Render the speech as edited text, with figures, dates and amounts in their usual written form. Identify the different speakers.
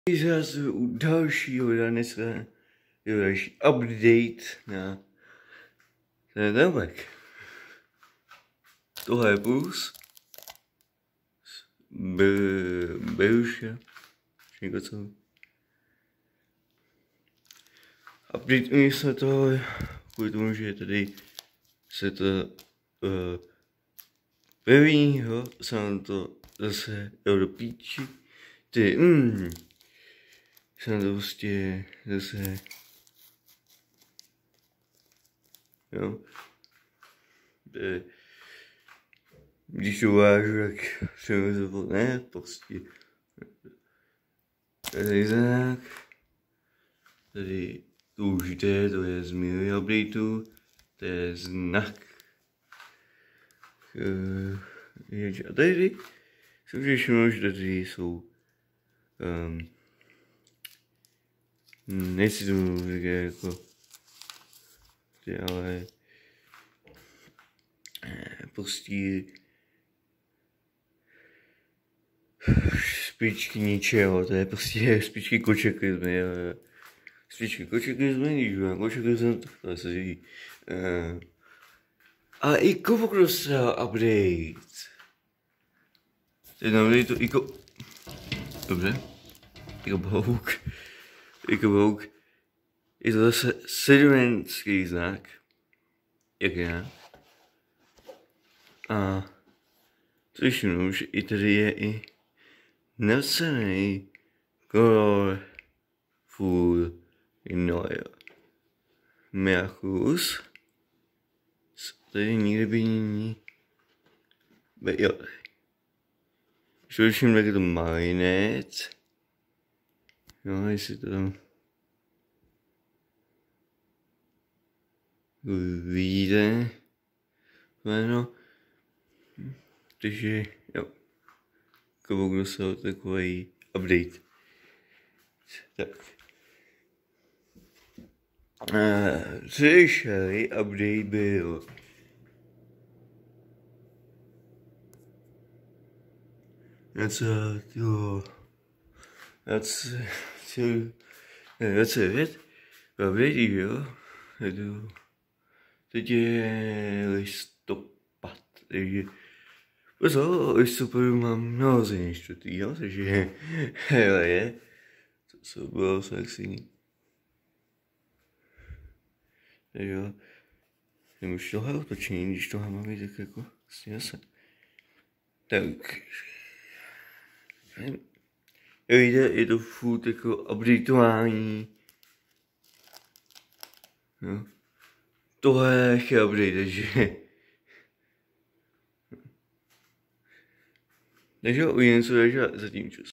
Speaker 1: Zase u dalšího dneska je další update na ten domek. Tohle je plus. Beruše. Všechno co. Updateuji jsme to kvůli tomu, že tady se to prvního jsem to zase jel do píči. Jsem to prostě zase, jo, když to vážu, tak jsem to ne, prostě, tady znak, tady to už jde, to je z minulého updateu, to je znak, a tady jsem si všiml, že tady jsou, nechci tomu říkat jako, ale prostě špičky ničeho, to je prostě špičky kočeklizmy, špičky kočeklizmy, když mám kočeklizm, tak to se říká. A i Covercross update. Teď nám tady to dobře, bouk. Je to zase sedimentský znak, jak já. A slyším, že i tady je i napsaný colorfull noir. Mrakus. Tady nikde by není. Jo. Slyším, jak je to marinec. Jo, jestli to tam vyjde. No. Takže jo. Covercross takový update. Tak. Slyšeli, update byl. Něco, jo. 29, update, jo. Teď je listopad, takže pozor, listopadu mám narozeniny 4. Takže hele je, to bylo sexy. Takže jo, nemůžu tohle otočení, když tohle má být tak jako vlastně zase. Tak, je to furt jako updateování. Jo. Tohle je update, takže uvidíme, co je zatím čas.